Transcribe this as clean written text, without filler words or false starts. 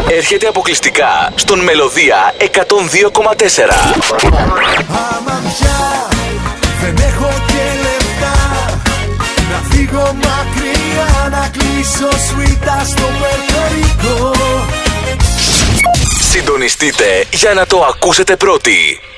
έρχεται αποκλειστικά στον Μελωδία 102,4. Άμα πια δεν έχω και λεφτά, να φύγω μακριά, να κλείσω σουίτα στο Περτορικό. Συντονιστείτε για να το ακούσετε πρώτοι.